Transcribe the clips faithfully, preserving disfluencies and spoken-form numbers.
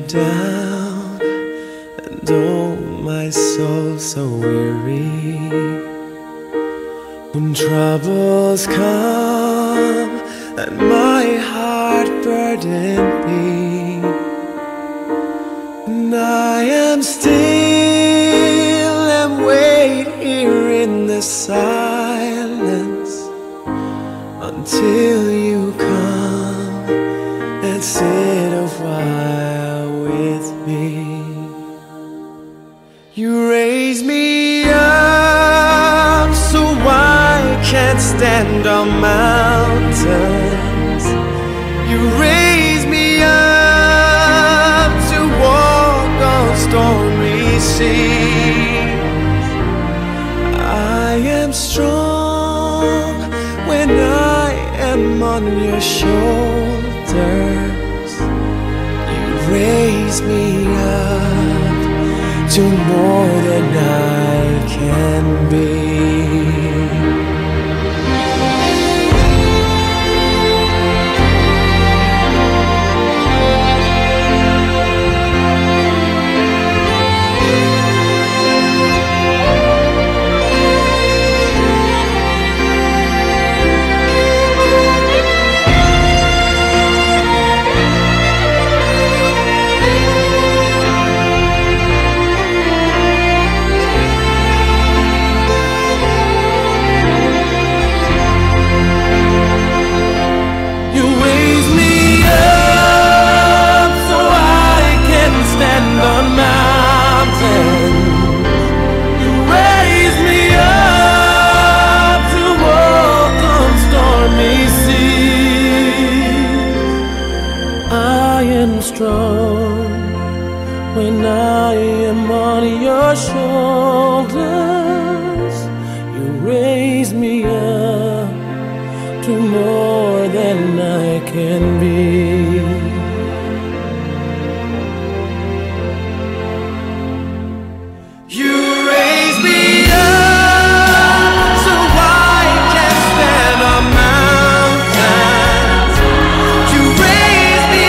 down, and oh, my soul so weary. When troubles come and my heart burden be, and I am still and wait here in the silence until you come and sit a while with me. You raise me up so I can't stand on mountains. You raise me up to walk on stormy seas. I am strong when I am on your shoulders. You raise me up to more than I can be. Strong when I am on your shoulders. You raise me up to more than I can be. You raise me up so I can stand on mountains. You raise me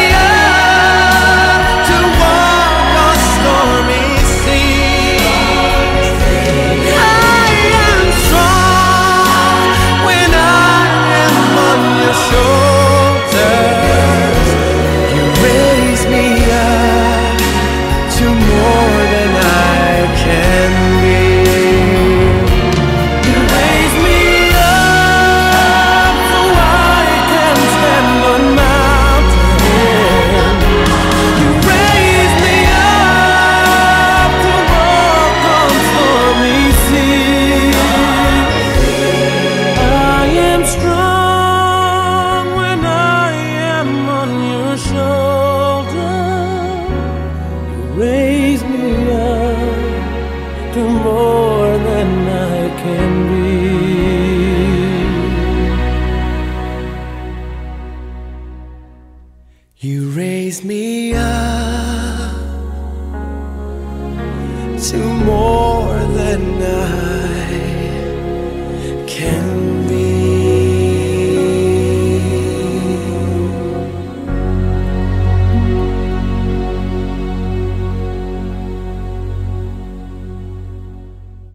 raise me up to more than I can be.